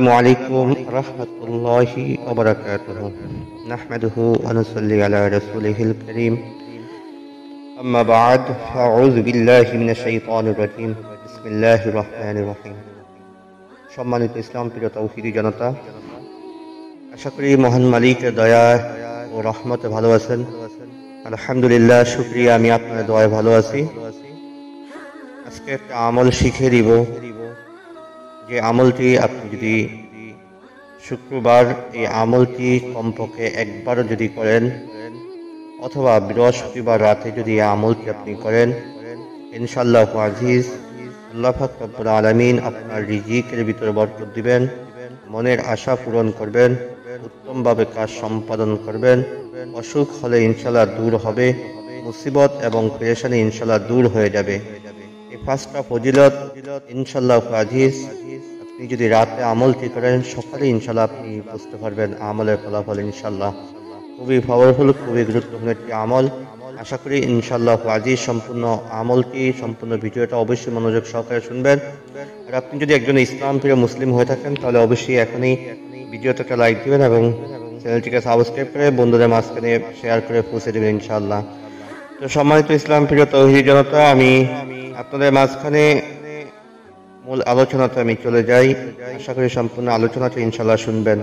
السلام عليكم ورحمة الله وبركاته. نحمده ونصلي على رسوله الكريم. أما بعد فأعوذ بالله من الشيطان الرجيم. بسم الله الرحمن الرحيم. সম্মানিত ইসলাম প্রিয় তৌহিদি জনতা, আশা করি মহান মালিকের দয়া ও রহমতে ভালো আছেন। আলহামদুলিল্লাহ, শুকরিয়া, আমি আপনার দয়ায় ভালো আছি। আজকে একটা আমল শিখে দিব, যে আমলটি আপনি যদি শুক্রবার এই আমলটি কমপক্ষে একবার যদি করেন, অথবা বৃহস্পতিবার রাতে যদি এই আমলটি আপনি করেন, ইনশাআল্লাহ আজিজ আল্লাহ পাক রব্বুল আলামিন আপনার রিজিকের ভিতরে বরকত দিবেন, মনের আশা পূরণ করবেন, উত্তমভাবে কাজ সম্পাদন করবেন, অসুখ হলে ইনশাআল্লাহ দূর হবে, মুসিবত এবং পেরেশানি ইনশাআল্লাহ দূর হয়ে যাবে। এই পাঁচটা ফজিলত ইনশাআল্লাহ আজিজ আপনি যদি রাতে আমলটি করেন, সকালে ইনশাআল্লাহ আপনি বুঝতে পারবেন আমলের ফলাফল। ইনশাআল্লাহ খুবই পাওয়ারফুল, খুবই গুরুত্বপূর্ণ একটি আমল। আশা করি ইনশাআল্লাহ আজিজ সম্পূর্ণ আমলটি, সম্পূর্ণ ভিডিওটা অবশ্যই মনোযোগ সহকারে শুনবেন। আর আপনি যদি একজন ইসলাম প্রিয় মুসলিম হয়ে থাকেন, তাহলে অবশ্যই এখনই ভিডিওটাকে লাইক দিবেন এবং চ্যানেলটিকে সাবস্ক্রাইব করে বন্ধুদের মাঝখানে শেয়ার করে পৌঁছে দেবেন ইনশাআল্লাহ। তো সম্মানিত ইসলাম প্রিয় তৌহিদি জনতা, আমি আপনাদের মাঝখানে মূল আলোচনাতে আমি চলে যাই। আশা করি সম্পূর্ণ আলোচনাটা ইনশাআল্লাহ শুনবেন।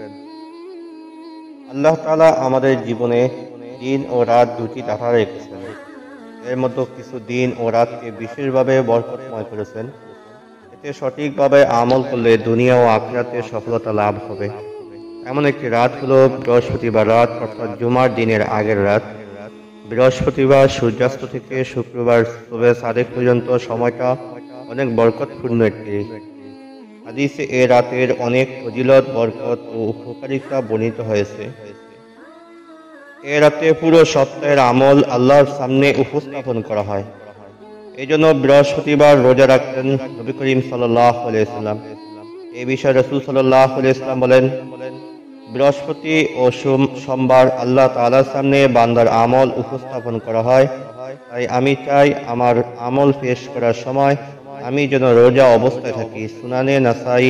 আল্লাহ তাআলা আমাদের জীবনে দিন ও রাত দুটি দাতা রেখেছেন। এর মধ্যে কিছু দিন ও রাতকে বিশেষভাবে বরকতময় করেছেন। এতে সঠিকভাবে আমল করলে দুনিয়া ও আখিরাতে সফলতা লাভ হবে। এমন একটি রাত হলো বৃহস্পতিবার রাত, অর্থাৎ জুমার দিনের আগের রাত। বৃহস্পতিবার সূর্যাস্ত থেকে শুক্রবার সুবহে সাদেক পর্যন্ত সময়টা অনেক বরকতপূর্ণ একটি হাদিসে এ রাতের অনেক ফজিলত, বরকত ও উপকারিতা বর্ণিত হয়েছে। এ রাতে পুরো সপ্তাহের আমল আল্লাহর সামনে উপস্থাপন করা হয়। এই জন্য বৃহস্পতিবার রোজা রাখতেন নবী করিম সাল্লাল্লাহু আলাইহি ওয়াসাল্লাম। এই বিষয়ে রাসূল সাল্লাল্লাহু আলাইহি ওয়াসাল্লাম বলেন, বৃহস্পতি ও সোমবার আল্লাহ তাআলার সামনে বান্দার আমল উপস্থাপন করা হয়। তাই আমি চাই আমার আমল পেশ করার সময় আমি যেন রোজা অবস্থায় থাকি। সুনানে নাসাই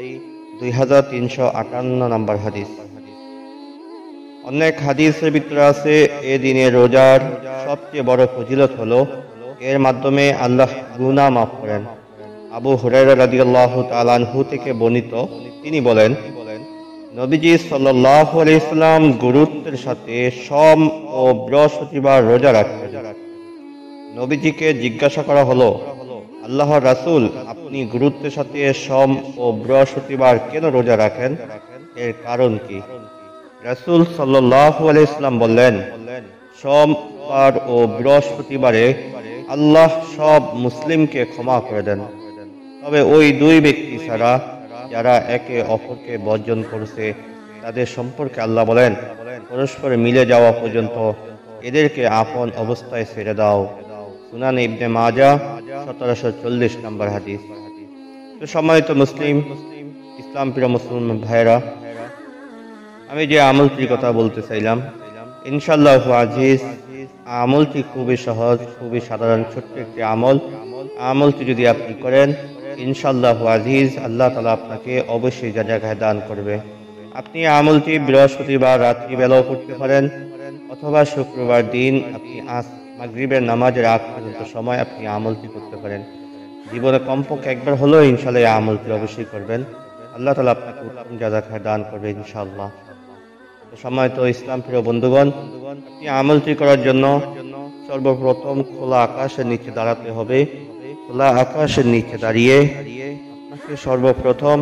2358 নম্বর হাদিস। অনেক হাদিসের ভিতরে আছে এ দিনে রোজার সবচেয়ে বড় ফজিলত হলো এর মাধ্যমে আল্লাহ গুনাহ মাফ করেন। আবু হুরায়রা রাদিয়াল্লাহু তাআলা আনহু থেকে বর্ণিত, তিনি বলেন, নবীজি সাল্লাল্লাহু আলাইহি ওয়াসাল্লাম গুরুত্বের সাথে সোম ও বৃহস্পতিবার রোজা রাখতেন। নবীজিকে জিজ্ঞাসা করা হলো, আল্লাহর রাসূল, আপনি গুরুত্বের সাথে সোম ও বৃহস্পতিবার কেন রোজা রাখেন? এর কারণ কি? রাসূল সাল্লাল্লাহু আলাইহি ওয়াসাল্লাম বললেন, সোমবার ও বৃহস্পতিবারে আল্লাহ সব মুসলিমকে ক্ষমা করে দেন, তবে ওই দুই ব্যক্তি ছাড়া যারা একে অপরকে বর্জন করছে তাদের সম্পর্কে আল্লাহ বলেন, পরস্পর মিলে যাওয়া পর্যন্ত এদেরকে আপন অবস্থায় ছেড়ে দাও। সুনান ইবনে মাজাহ 1740 নম্বর হাদিস। তো সম্মানিত মুসলিম ইসলাম প্রিয় মুসলিম ভাইরা, আমি যে আমলটির কথা বলতে চাইলাম, ইনশাআল্লাহ আজিজ আমলটি খুবই সহজ, খুবই সাধারণ, ছোট্ট একটি আমল। আমলটি যদি আপনি করেন, ইনশাআল্লাহ আজিজ আল্লাহ তাআলা আপনাকে অবশ্যই যা জায়গায় দান করবে। আপনি আমলটি বৃহস্পতিবার রাত্রি বেলাও করতে পারেন, অথবা শুক্রবার দিন আপনি মাগরিবের নামাজের আগ পর্যন্ত সময় আপনি আমলটি করতে পারেন। জীবনে কমপক্ষে একবার হলেও ইনশাআল্লাহ এই আমলটি অবশ্যই করবেন। আল্লাহ তাআলা আপনাকে উত্তম জাযাখায় দান করবে ইনশাআল্লাহ। সম্মানিত ইসলাম প্রিয় বন্ধুগণ, আপনি আমলটি করার জন্য সর্বপ্রথম খোলা আকাশের নিচে দাঁড়াতে হবে। খোলা আকাশের নিচে দাঁড়িয়ে আপনাকে সর্বপ্রথম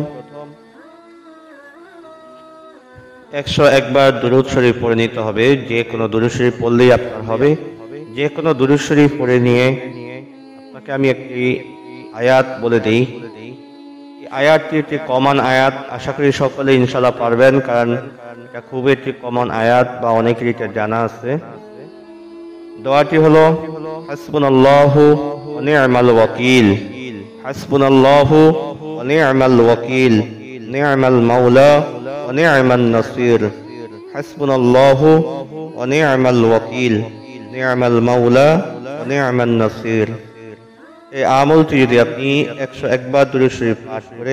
101 বার দুরূদ শরীফ পড়ে নিতে হবে। যে কোনো দুরূদ শরীফ পড়লেই আপনার হবে। যে কোনো দুরূদ শরীফ পড়ে নিয়ে আপনাকে আমি একটি আয়াত বলে দিই। এই আয়াতটি একটি কমন আয়াত, আশা করি সকলে ইনশাআল্লাহ পারবেন, কারণ এটা খুবই একটি কমন আয়াত বা অনেকেরই এটা জানা আছে। দোয়াটি হলো, হাসবুনাল্লাহু ওয়া নি'মাল ওয়াকিল, হাসবুনাল্লাহু ওয়া নি'মাল ওয়াকিল, নি'মাল মাওলা ওয়া নি'মান নাসির, হাসবুনাল্লাহু ওয়া নি'মাল ওয়াকিল, নি'মাল মাওলা ওয়া নি'মান নাসির। এই আমলটি যদি আপনি 101 বার দুরূদ শরীফ পাঠ করে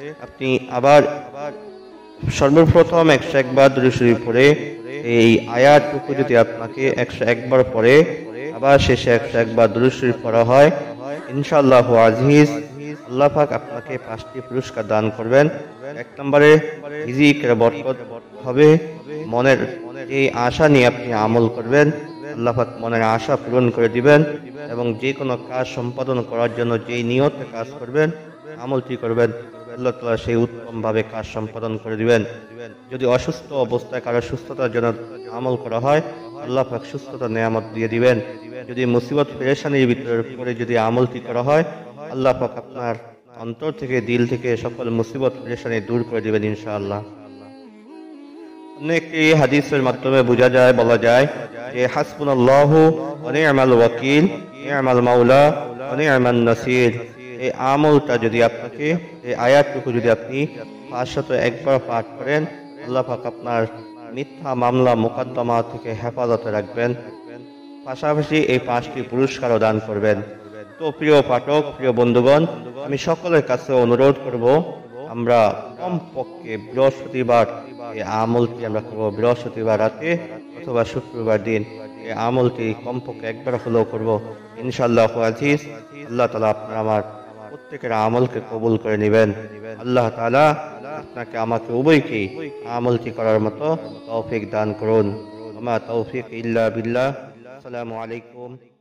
আপনি আবার সর্বপ্রথম 101 বার দুরূদ শরীফ পড়ে এই আয়াতটুকু যদি আপনাকে 101 বার পড়ে আবার শেষে 101 বার দুরূদ শরীফ পড়া হয়, ইনশাআল্লাহু আজিজ আল্লাহ পাক আপনাকে 5টি পুরস্কার দান করবেন। 1 নম্বরে রিজিকের বরকত হবে। মনের এই আশা নিয়ে আপনি আমল করবেন, আল্লাহ পাক মনের আশা পূরণ করে দিবেন এবং যে কোনো কাজ সম্পাদন করার জন্য যেই নিয়তে কাজ করবেন, আমলটি করবেন, আল্লাহ তাআলা সেই উত্তমভাবে কাজ সম্পাদন করে দিবেন। যদি অসুস্থ অবস্থায় কারো সুস্থতার জন্য আমল করা হয়, আল্লাহ পাক সুস্থতার নেয়ামত দিয়ে দিবেন। যদি মুসিবত পেরেশানির ভিতরে পড়ে যদি আমলটি করা হয়, আল্লাহ পাক আপনার অন্তর থেকে দিল থেকে সকল মুসিবত পেরেশানি দূর করে দিবেন ইনশাআল্লাহ। অনেকটি হাদিসের মাধ্যমে বোঝা যায়, বলা যায় যে হাসবুনাল্লাহু ওয়া নি'মাল ওয়াকিল, নি'মাল মাওলা ওয়া নি'মান নাসির। এই আমলটা যদি আপনাকে, এই আয়াতটুকু যদি আপনি 501 বার পাঠ করেন, আল্লাহ পাক আপনার মিথ্যা মামলা মোকদ্দমা থেকে হেফাজতে রাখবেন, পাশাপাশি এই 5টি পুরস্কারও দান করবেন। তো প্রিয় পাঠক, প্রিয় বন্ধুগণ, আমি সকলের কাছে অনুরোধ করব, আমরা কমপক্ষে বৃহস্পতিবার এই আমলটি আমরা করব। বৃহস্পতিবার রাতে অথবা শুক্রবার দিন এই আমলটি কমপক্ষে একবার হলেও করব ইনশাআল্লাহু আজিজ। আল্লাহ তাআলা আপনার আমার প্রত্যেকের আমলকে কবুল করে নেবেন। আল্লাহ তাআলা আপনাকে আমাকে উভয়কেই আমলটি করার মতো তৌফিক দান করুন। আমা তৌফিক ইল্লা বিল্লাহ। আসসালামু আলাইকুম।